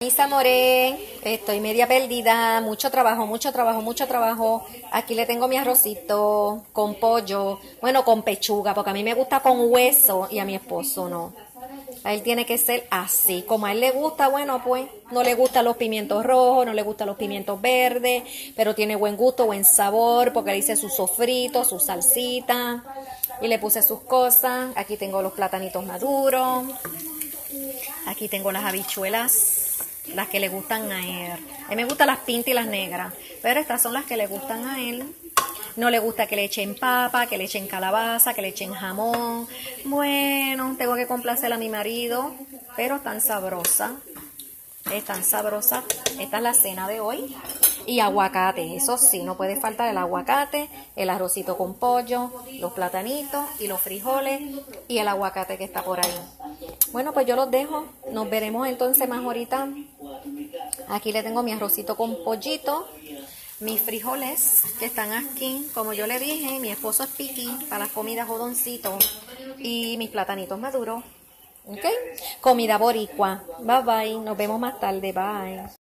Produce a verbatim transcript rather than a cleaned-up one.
Mis amores, estoy media perdida, mucho trabajo, mucho trabajo, mucho trabajo. Aquí le tengo mi arrocito con pollo, bueno, con pechuga, porque a mí me gusta con hueso y a mi esposo no. A él tiene que ser así, como a él le gusta, bueno, pues no le gustan los pimientos rojos, no le gustan los pimientos verdes, pero tiene buen gusto, buen sabor, porque le hice su sofrito, su salsita y le puse sus cosas. Aquí tengo los platanitos maduros, aquí tengo las habichuelas, las que le gustan a él. A mí me gustan las pintas y las negras, pero estas son las que le gustan a él. No le gusta que le echen papa, que le echen calabaza, que le echen jamón. Bueno, tengo que complacer a mi marido, pero tan sabrosa. Es tan sabrosa. Esta es la cena de hoy. Y aguacate, eso sí, no puede faltar el aguacate, el arrocito con pollo, los platanitos y los frijoles y el aguacate que está por ahí. Bueno, pues yo los dejo. Nos veremos entonces más ahorita. Aquí le tengo mi arrocito con pollito. Mis frijoles que están aquí, como yo le dije, mi esposo es piqui para las comidas jodoncito. Y mis platanitos maduros. ¿Ok? Comida boricua. Bye bye. Nos vemos más tarde. Bye.